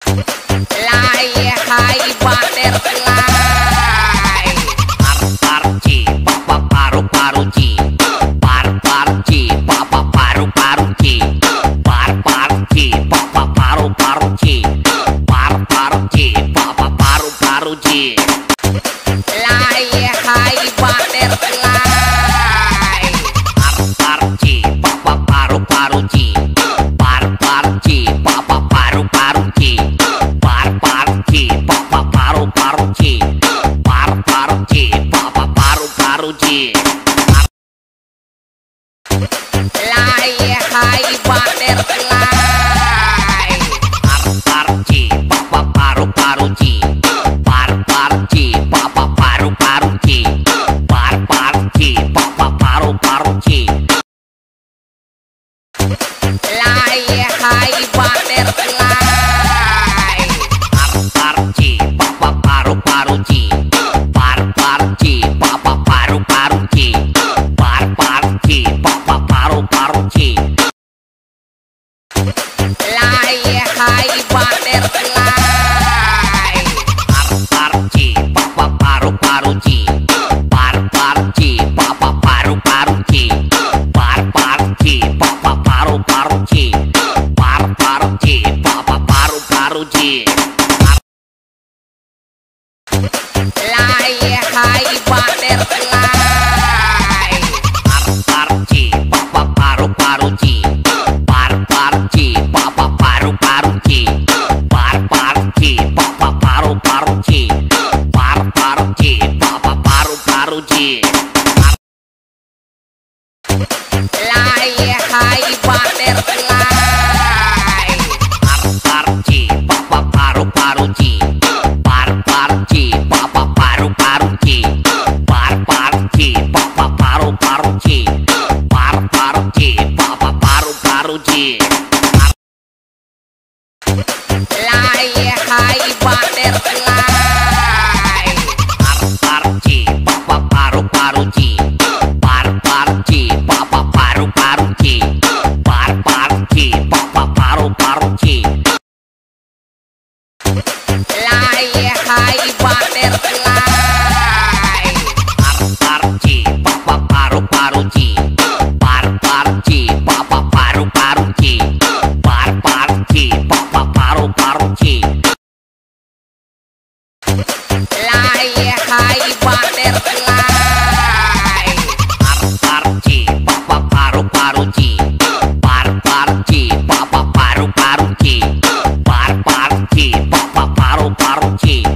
Lai hai butterfly. Par-par-ci, pa-pa-paru-paru-ci. Par-par-ci, pa-pa-paru-paru-ci. Par-par-ci, pa-pa-paru-paru-ci. Par-par-ci, pa-pa-paru-paru-ci. Lai hai butterfly. Par-par-ci, pa-pa-paru-paru-ci. Par-par-ci, pa-pa-paru-paru-ci. Par-par-ci, pa-pa-paru-paru-ci. Par-par-ci, pa-pa-paru-paru-ci. Lai hai butterfly. Par-par-ci, pa-pa-paru-paru-ci. Par-par-ci, pa-pa-paru-paru-ci. Par-par-ci, pa-pa-paru-paru-ci. Lai hai butterfly. Par-par-ci, pa-pa-paru-paru-ci. Par-par-ci, pa-pa-paru-paru-ci. Par-par-ci, pa-pa-paru-paru-ci. Lai hai butterfly. Par-par-ci, pa-pa-paru-paru-ci. Par-par-ci, pa-pa-paru-paru-ci. Par-par-ci, pa-pa-paru-paru-ci. Par-par-ci, pa-pa-paru-paru-ci. Lai hai butterfly. Par-par-ci, pa-pa-paru-paru-ci. Par-par-ci, pa-pa-paru-paru-ci. Par-par-ci, pa-pa-paru-paru-ci. Par-par-ci, pa-pa-paru-paru-ci. Lai hai butterfly. Par-par-ci, pa-pa-paru-paru-ci. Par-par-ci, pa-pa-paru-paru-ci. Par-par-ci, pa-pa-paru-paru-ci. Par-par-ci, pa-pa-paru-paru-ci. Lai hai butterfly. Par-par-ci, pa-pa-paru-paru-ci. Par-par-ci, pa-pa-paru-paru-ci. Par-par-ci, pa-pa-paru-paru-ci. Lai hai butterfly. Par-par-ci, pa-pa-paru-paru-ci. Par-par-ci, pa-pa-paru-paru-ci. Par-par-ci, pa-pa-paru-paru-ci. Lai hai butterfly. Par-par-ci, pa-pa-paru-paru-ci. Par-par-ci, pa-pa-paru-paru-ci. Par-par-ci, pa-pa-paru-paru-ci.